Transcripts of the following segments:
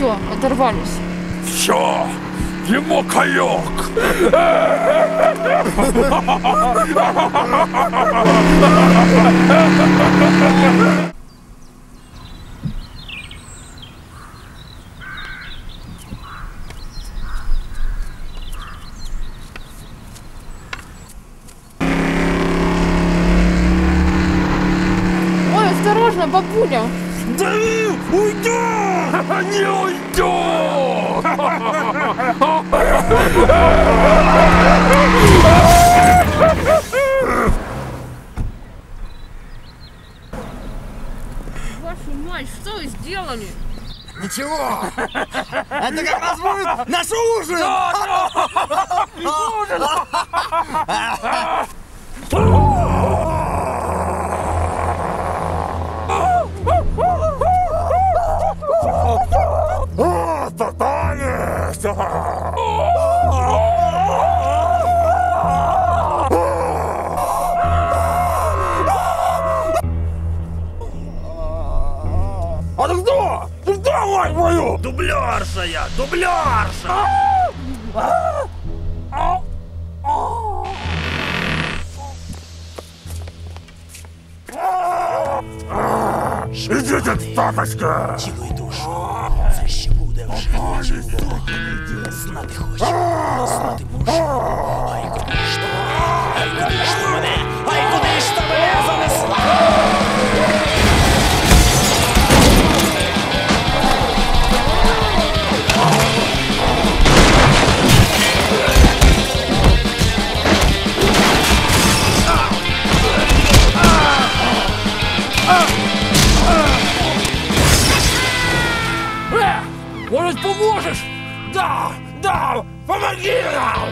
Все, оторвались. Все, ему каек. Ой, осторожно, бабуля. Да уйдет! Не уйдет! Вашу мать, что вы сделали? Ничего! Это как раз будет наш ужин! Попались! А ты кто? Ты кто, мать мою? Дублерша я! Дублерша! Идите, таточка! Цілуй душу, це ще буде вже нічого. Знати хочу, знати мушу. Ай, куди ж то мене? Ай, куди ж то мене? Ай, куди ж то мене занесла? Может, поможешь? Да, да, помоги нам!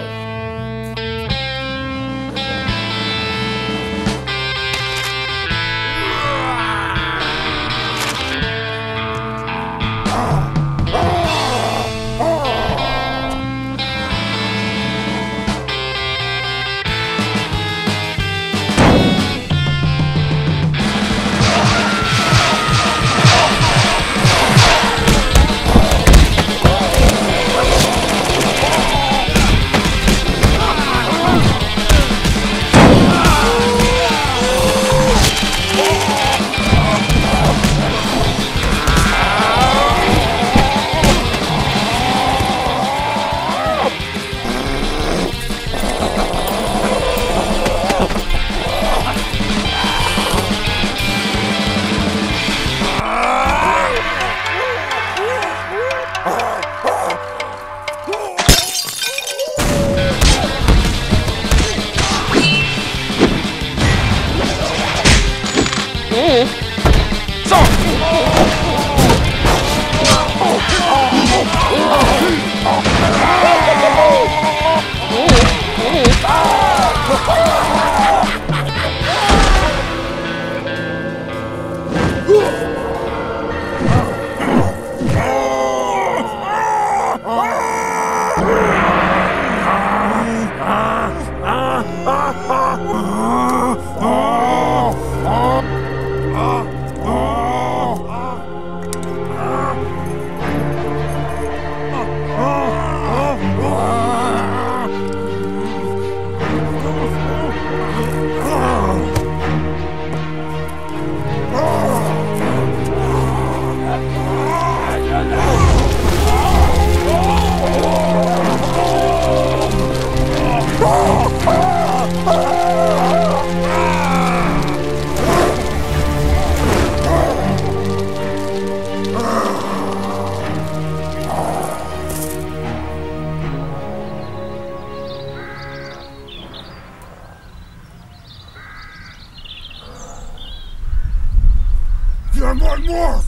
Где мой мозг?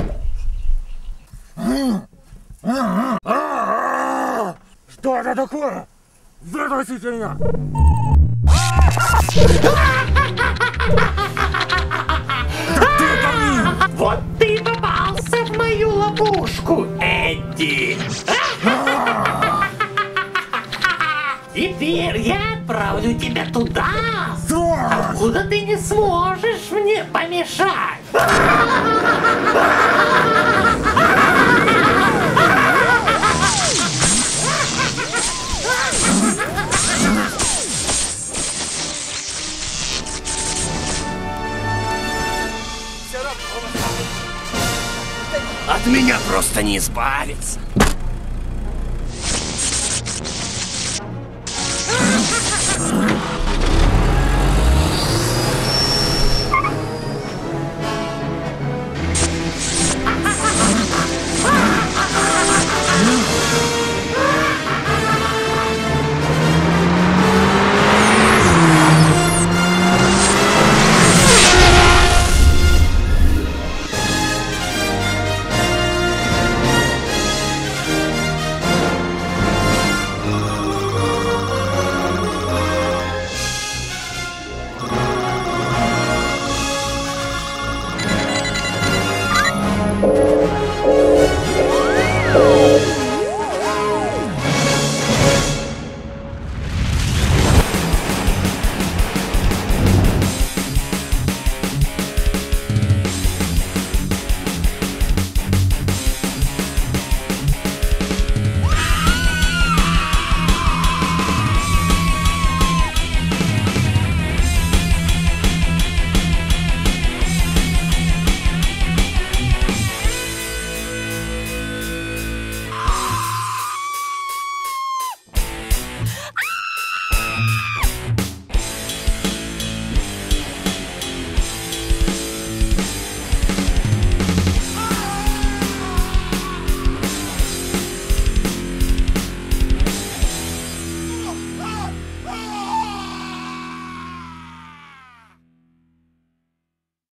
Что это такое? Вытащите меня! Вот ты попался в мою ловушку, Эдди! Теперь я отправлю тебя туда, откуда ты не сможешь мне помешать. От меня просто не избавиться.